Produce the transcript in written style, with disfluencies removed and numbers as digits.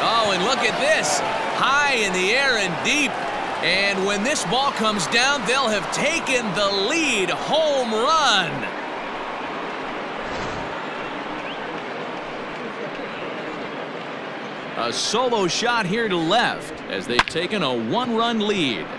Oh, and look at this. High in the air and deep. And when this ball comes down, they'll have taken the lead. Home run. A solo shot here to left as they've taken a 1-run lead.